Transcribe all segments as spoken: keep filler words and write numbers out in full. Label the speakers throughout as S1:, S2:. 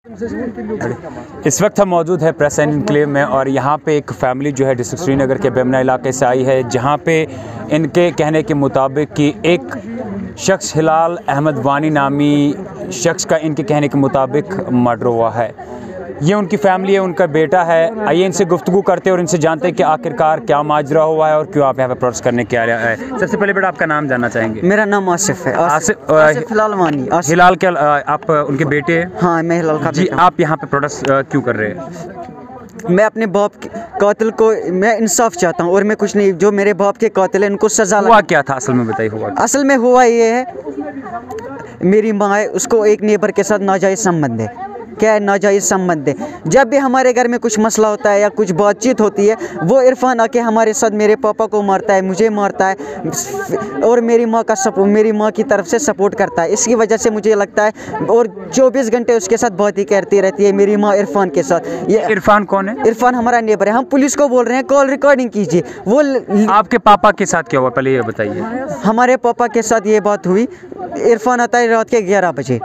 S1: اس وقت ہم موجود ہے پریس انکلیو میں اور یہاں پہ ایک فیملی جو ہے ڈسٹرکٹ سری نگر کے بیمنا علاقے سے آئی ہے، جہاں پہ ان کے کہنے کے مطابق کہ ایک شخص ہلال احمد وانی نامی شخص کا ان کے کہنے کے مطابق مرڈر ہوا ہے۔ یہ ان کی فیملی ہے، ان کا بیٹا ہے۔ آئیے ان سے گفتگو کرتے اور ان سے جانتے ہیں کہ آخرکار کیا ماجرا ہوا ہے اور کیوں آپ یہاں پہ پروٹیسٹ کرنے کے آیا ہے۔ سب سے پہلے بیٹا آپ کا نام جاننا چاہیں گے؟
S2: میرا نام آصف ہے، آصف ہلال وانی۔
S1: ہلال کے آپ ان کے بیٹے ہیں؟
S2: ہاں میں ہلال کا
S1: جی۔ آپ یہاں پہ پروٹیسٹ کیوں کر رہے ہیں؟
S2: میں اپنے باپ کے قاتل کو میں انصاف چاہتا ہوں اور میں کچھ نہیں، جو میرے باپ کے قاتل ہیں ان کو سزا لگا۔
S1: ہوا کیا تھا اصل میں بتائیے؟ ہوا
S2: اصل میں ہوا یہ ہے، میری ماں ہے، اس کو ایک نیبر کے ساتھ ناجائز سمبند ہے۔ کیا ہے؟ ناجائز سمبند ہے۔ جب بھی ہمارے گھر میں کچھ مسئلہ ہوتا ہے یا کچھ بات چیت ہوتی ہے، وہ عرفان آ کے ہمارے ساتھ میرے پاپا کو مارتا ہے، مجھے مارتا ہے اور میری ماں کا سپورٹ میری ماں کی طرف سے سپورٹ کرتا ہے۔ اس کی وجہ سے مجھے لگتا ہے اور چوبیس گھنٹے اس کے ساتھ بات ہی کرتی رہتی ہے میری ماں عرفان کے ساتھ۔
S1: یہ عرفان کون ہے؟
S2: عرفان ہمارا نیبر ہے۔ ہم پولیس کو بول رہے ہیں کال ریکارڈنگ کیجیے۔ وہ
S1: آپ کے پاپا کے ساتھ کیا ہوا پہلے یہ بتائیے؟
S2: ہمارے پاپا کے ساتھ یہ بات ہوئی، عرفان آتا ہے رات کے گیارہ بجے،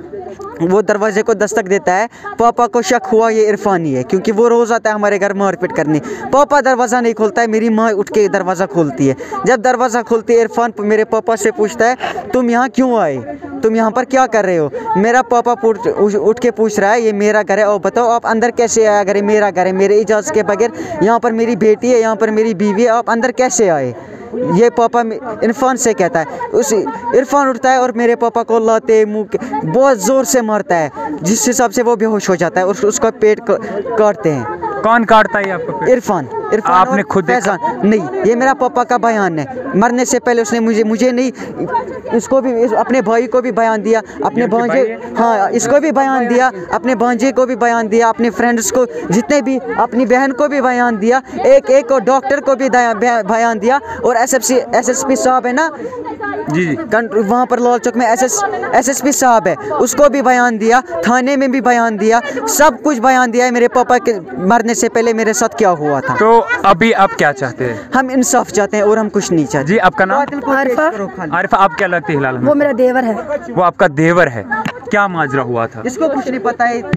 S2: وہ دروازے کو دستک دیتا ہے۔ پاپا کو شک ہوا یہ عرفان ہی ہے، کیونکہ وہ روز آتا ہے ہمارے گھر مار پیٹ کرنے۔ پاپا دروازہ نہیں کھولتا ہے، میری ماں اٹھ کے دروازہ کھولتی ہے۔ جب دروازہ کھولتی ہے، عرفان میرے پاپا سے پوچھتا ہے تم یہاں کیوں آئے، تم یہاں پر کیا کر رہے ہو؟ میرا پاپا اٹھ کے پوچھ رہا ہے یہ میرا گھر ہے، اور بتاؤ آپ اندر کیسے آئے؟ اگر میرا گھر ہے، میرے اجازت کے بغیر، یہاں پر میری بیٹی ہے، یہاں پر میری بیوی ہے، آپ اندر کیسے آئے؟ یہ پاپا عرفان سے کہتا ہے۔ اس عرفان اٹھتا ہے اور میرے پاپا کو لاتے منہ بہت زور سے مارتا ہے، جس حساب سے وہ بے ہوش ہو جاتا ہے اور اس کا پیٹ کاٹتے ہیں۔
S1: کون کاٹتا ہے آپ کو؟
S2: عرفان۔ عرفان
S1: آپ نے خود
S2: فیضان نہیں، یہ میرا پاپا کا بیان ہے۔ مرنے سے پہلے اس نے مجھے مجھے نہیں، اس کو بھی، اپنے بھائی کو بھی بیان دیا، اپنے بھانجے، ہاں اس کو بھی بیان دیا، اپنے بھانجے کو بھی بیان دیا، اپنے فرینڈس کو جتنے بھی، اپنی بہن کو بھی بیان دیا، ایک ایک کو ڈاکٹر کو بھی بیان دیا، اور S F C S S P صاحب ہے نا
S1: جی جی
S2: وہاں پر لال چوک میں S S S S P صاحب ہے، اس کو بھی بیان دیا، تھانے میں بھی بیان دیا، سب کچھ بیان دیا ہے میرے پاپا کے مرنے سے پہلے میرے ساتھ کیا ہوا تھا۔
S1: تو ابھی آپ کیا چاہتے ہیں؟
S2: ہم انصاف چاہتے ہیں اور ہم کچھ نہیں چاہتے۔
S1: جی آپ کا نام؟
S3: عارفہ۔
S1: عارفہ، آپ کیا لگتے ہیں ہلال میں؟
S3: وہ میرا دیور ہے۔
S1: وہ آپ کا دیور ہے؟ کیا ماجرا ہوا تھا؟
S2: اس کو کچھ نہیں پتا ہے،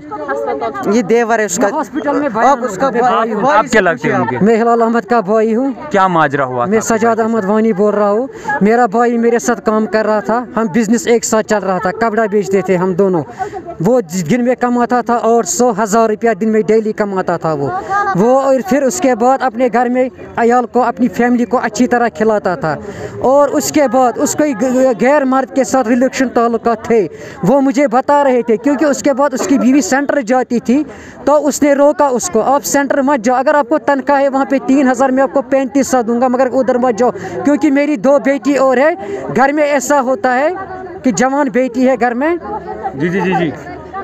S2: یہ دیور ہے اس کا۔
S3: ہاسپٹل میں
S2: آپ اس کا
S1: آپ کیا لگتے ہیں؟
S3: میں ہلال احمد کا بھائی ہوں۔
S1: کیا ماجرا ہوا تھا؟
S3: میں سجاد احمد وانی بول رہا ہوں۔ میرا بھائی میرے ساتھ کام کر رہا تھا، ہم بزنس ایک ساتھ چل رہا تھا، کپڑا بیچتے تھے ہم دونوں۔ وہ دن میں کماتا تھا اور سو ہزار روپیہ دن میں ڈیلی کماتا تھا وہ وہ اور پھر اس کے بعد اپنے گھر میں عیال کو، اپنی فیملی کو اچھی طرح کھلاتا تھا، اور اس کے بعد اس کو غیر مرد کے ساتھ ریلیشن تعلقات تھے، وہ مجھے بتا رہے تھے، کیونکہ اس کے بعد اس کی بیوی سینٹر جاتی تھی تو اس نے روکا اس کو، آپ سینٹر مت جاؤ، اگر آپ کو تنخواہ ہے وہاں پہ تین ہزار میں آپ کو پینتیس سو دوں گا، مگر ادھر مت جاؤ، کیونکہ میری دو بیٹی اور ہے گھر میں۔ ایسا ہوتا ہے کہ جوان بیٹی ہے گھر میں،
S1: جی جی جی جی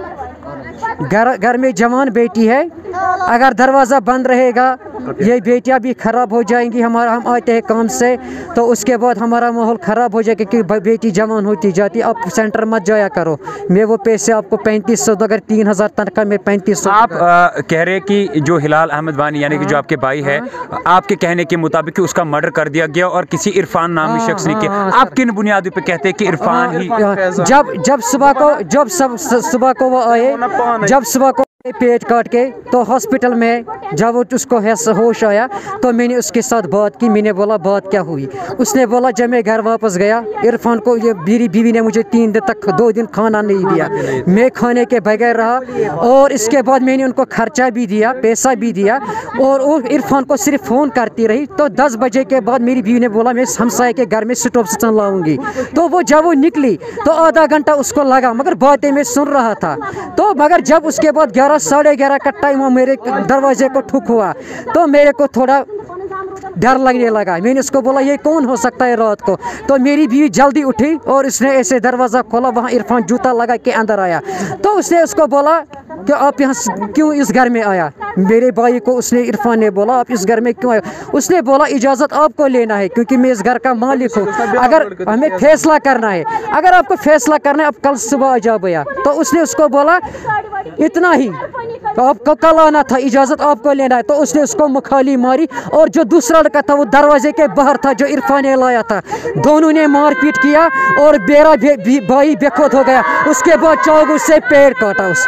S3: گھر گھر میں جوان بیٹی ہے، اگر دروازہ بند رہے گا یہ بیٹیاں بھی خراب ہو جائیں گی۔ ہمارا ہم آتے ہیں کام سے تو اس کے بعد ہمارا ماحول خراب ہو جائے گا، کیونکہ بیٹی جوان ہوتی جاتی، آپ سینٹر مت جایا کرو۔ میں وہ پیسے آپ کو پینتیس سو اگر تین ہزار تنخواہ میں پینتیس سو
S1: آپ کہہ رہے کہ جو ہلال احمد وانی یعنی کہ جو آپ کے بھائی ہے، آپ کے کہنے کے مطابق کہ اس کا مرڈر کر دیا گیا اور کسی عرفان نامی شخص نے کیا، آپ کن بنیادوں پہ کہتے ہیں کہ عرفان ہی؟
S3: جب جب صبح کو جب سب صبح کو وہ آئے، جب صبح کو پیٹ کاٹ کے تو ہاسپٹل میں جب اس کو ہوش آیا تو میں نے اس کے ساتھ بات کی، میں نے بولا بات کیا ہوئی؟ اس نے بولا جب میں گھر واپس گیا عرفان کو، یہ میری بیوی نے مجھے تین دن تک دو دن کھانا نہیں دیا، میں کھانے کے بغیر رہا، اور اس کے بعد میں نے ان کو خرچہ بھی دیا، پیسہ بھی دیا، اور وہ عرفان کو صرف فون کرتی رہی۔ تو دس بجے کے بعد میری بیوی نے بولا میں ہمسائے کے گھر میں اسٹوو سسٹم لاؤں گی، تو وہ جب وہ نکلی تو آدھا گھنٹہ اس کو لگا، مگر باتیں میں سن رہا تھا، تو مگر جب اس کے بعد گیارہ ساڑھے گیارہ کا ٹائم ہوا، میرے دروازے کو ٹھک ہوا تو میرے کو تھوڑا ڈر لگنے لگا۔ میں نے اس کو بولا یہ کون ہو سکتا ہے رات کو، تو میری بیوی جلدی اٹھی اور اس نے ایسے دروازہ کھولا، وہاں عرفان جوتا لگا کے اندر آیا، تو اس نے اس کو بولا کہ آپ یہاں کیوں اس گھر میں آیا؟ میرے بھائی کو اس نے عرفان نے بولا آپ اس گھر میں کیوں آئے؟ اس نے بولا اجازت آپ کو لینا ہے کیونکہ میں اس گھر کا مالک ہوں، اگر ہمیں فیصلہ کرنا ہے، اگر آپ کو فیصلہ کرنا ہے آپ کل صبح آ جاؤ بھیا۔ تو اس نے اس کو بولا اتنا ہی، آپ کو کل آنا تھا، اجازت آپ کو لینا ہے۔ تو اس نے اس کو مکھالی ماری، اور جو دوسرا لڑکا تھا وہ دروازے کے باہر تھا جو عرفان نے لایا تھا، دونوں نے مار پیٹ کیا اور میرا بھائی بے خود ہو گیا۔ اس کے بعد چاقو سے پیڑ کاٹا اس کا۔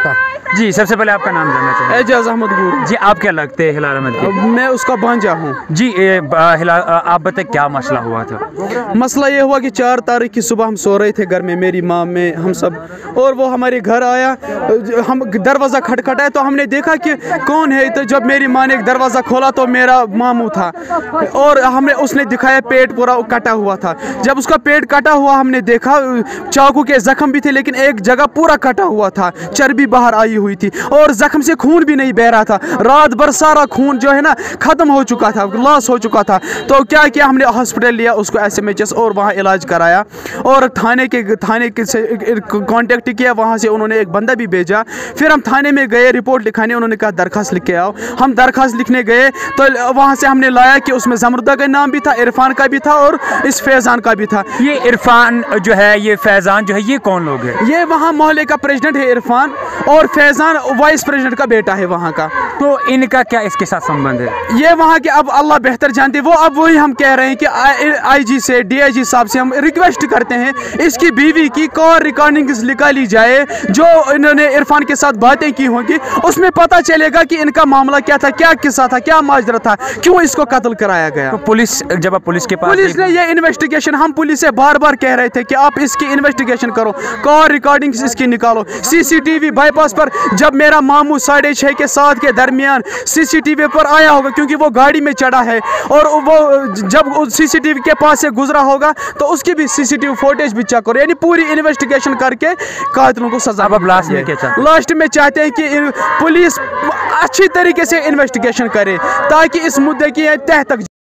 S1: जी, सबसे पहले आपका नाम जानना चाहेंगे।
S4: एजाज अहमद गूर।
S1: जी, आप क्या लगते हैं हिलाल अहमद के?
S4: मैं उसका भांजा हूँ।
S1: जी, ए, ब- हिलाल, आप बताएं क्या मसला हुआ था?
S4: मसला ये हुआ कि चार तारीख की सुबह हम सो रहे थे घर में, मेरी माँ में हम सब, और वो हमारे घर आया, हम दरवाज़ा खटखटाया तो हमने देखा कि कौन है। तो जब मेरी माँ ने एक दरवाज़ा खोला तो मेरा मामू था, और हमने उसने दिखाया पेट पूरा कटा हुआ था। जब उसका पेट कटा हुआ हमने देखा, चाकू के जख्म भी थे लेकिन एक जगह पूरा कटा हुआ था, चर्बी बाहर आई हुई थी और जख्म से खून भी नहीं बह रहा था। रात भर सारा खून जो है ना ख़त्म हो चुका था, लॉस हो चुका था। तो क्या किया हमने, हॉस्पिटल लिया उसको एस एम एच एस और वहाँ इलाज कराया, और थाने के थाने के से कांटेक्ट किया, वहाँ से उन्होंने एक बंदा भी भेजा। फिर हम थाने में गए रिपोर्ट लिखाने, उन्होंने कहा दरखास्त लिख के आओ। हम दरखास्त लिखने गए तो वहाँ से हमने लाया कि उसमें जमरुदा का नाम भी था, इरफान का भी था और इस फैज़ान का भी था।
S1: ये इरफान जो है, ये फैज़ान जो है, ये कौन लोग हैं?
S4: ये वहाँ मोहल्ले का प्रेसिडेंट है इरफान, और फैज़ान वाइस प्रेसिडेंट का बेटा है वहाँ का।
S1: तो इनका क्या इसके साथ संबंध है?
S4: ये वहाँ के अब अल्लाह बेहतर जानते, वो अब वही हम कह रहे हैं कि आई जी से, डी आई जी साहब से हम रिक्वेस्ट करते हैं इसकी बीवी की कॉल रिकॉर्डिंग्स निकाली जाए, जो इन्होंने इरफान के साथ बातें की होंगी, उसमें पता चलेगा कि इनका मामला क्या था, क्या किस्सा था, क्या माजरा था, क्यों इसको कत्ल कराया गया।
S1: तो पुलिस, जब आप पुलिस के पास
S4: पुलिस ने ये इन्वेस्टिगेशन, हम पुलिस से बार बार कह रहे थे कि आप इसकी इन्वेस्टिगेशन करो, कॉल रिकॉर्डिंग्स इसकी निकालो, सीसीटीवी बाईपास पर जब मेरा मामू साढ़े छः के सात के दरमियान सीसीटीवी पर आया होगा, क्योंकि वो गाड़ी में चढ़ा है, और वो जब सीसीटीवी के पास से गुजरा होगा तो उसकी भी सीसीटीवी फुटेज भी चेक करो, यानी पूरी इन्वेस्टिगेशन करके कातिलों को सजा।
S1: अब आप लास्ट में क्या चाहते हैं?
S4: लास्ट में चाहते हैं कि पुलिस अच्छी तरीके से इन्वेस्टिगेशन करे ताकि इस मुद्दे की तह तक